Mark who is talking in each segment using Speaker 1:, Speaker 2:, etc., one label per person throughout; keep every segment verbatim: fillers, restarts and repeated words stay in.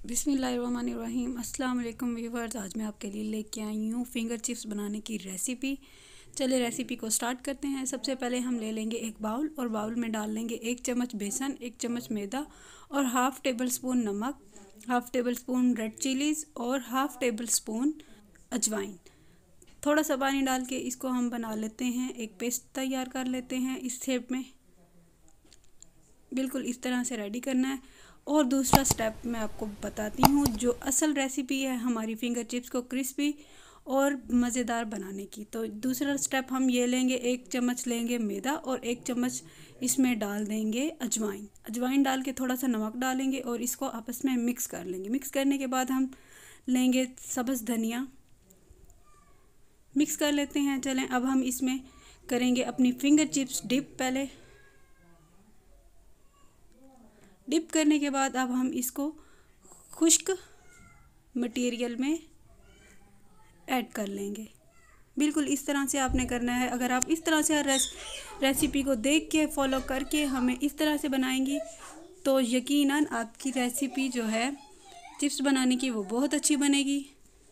Speaker 1: बिस्मिल्लाहिर्रहमानिर्रहीम। अस्सलाम वालेकुम व्यूअर्स, आज मैं आपके लिए लेके आई हूँ फिंगर चिप्स बनाने की रेसिपी। चलिए रेसिपी को स्टार्ट करते हैं। सबसे पहले हम ले लेंगे एक बाउल और बाउल में डाल लेंगे एक चम्मच बेसन, एक चम्मच मैदा और हाफ़ टेबल स्पून नमक, half tablespoon red chillies और हाफ़ टेबल स्पून अजवाइन। थोड़ा सा पानी डाल के इसको हम बना लेते हैं, एक पेस्ट तैयार कर लेते हैं इस शेप में। बिल्कुल इस तरह से रेडी करना है। और दूसरा स्टेप मैं आपको बताती हूँ, जो असल रेसिपी है हमारी फिंगर चिप्स को क्रिस्पी और मज़ेदार बनाने की। तो दूसरा स्टेप हम ये लेंगे, एक चम्मच लेंगे मैदा और एक चम्मच इसमें डाल देंगे अजवाइन। अजवाइन डाल के थोड़ा सा नमक डालेंगे और इसको आपस में मिक्स कर लेंगे। मिक्स करने के बाद हम लेंगे सब्ज़ धनिया, मिक्स कर लेते हैं। चलें अब हम इसमें करेंगे अपनी फिंगर चिप्स डिप। पहले डिप करने के बाद अब हम इसको खुश्क मटेरियल में ऐड कर लेंगे। बिल्कुल इस तरह से आपने करना है। अगर आप इस तरह से हर रेस, रेसिपी को देख के फॉलो करके हमें इस तरह से बनाएंगी तो यकीनन आपकी रेसिपी जो है चिप्स बनाने की वो बहुत अच्छी बनेगी।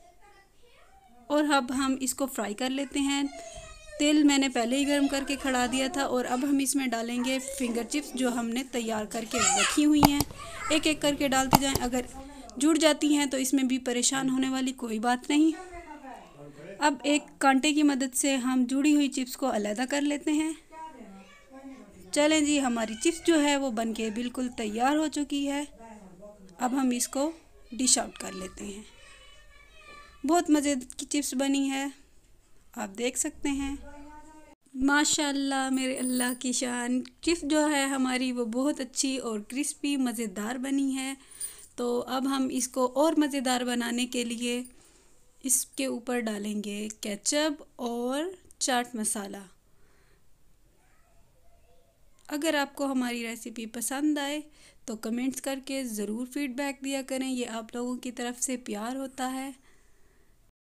Speaker 1: और अब हम इसको फ्राई कर लेते हैं। तेल मैंने पहले ही गर्म करके खड़ा दिया था और अब हम इसमें डालेंगे फिंगर चिप्स जो हमने तैयार करके रखी हुई हैं। एक एक करके डालते जाएं। अगर जुड़ जाती हैं तो इसमें भी परेशान होने वाली कोई बात नहीं। अब एक कांटे की मदद से हम जुड़ी हुई चिप्स को अलग कर लेते हैं। चलें जी, हमारी चिप्स जो है वो बनके बिल्कुल तैयार हो चुकी है। अब हम इसको डिश आउट कर लेते हैं। बहुत मज़े की चिप्स बनी है, आप देख सकते हैं। माशाल्लाह, मेरे अल्लाह की शान। चिप्स जो है हमारी वो बहुत अच्छी और क्रिस्पी मज़ेदार बनी है। तो अब हम इसको और मज़ेदार बनाने के लिए इसके ऊपर डालेंगे केचप और चाट मसाला। अगर आपको हमारी रेसिपी पसंद आए तो कमेंट्स करके ज़रूर फीडबैक दिया करें, ये आप लोगों की तरफ से प्यार होता है।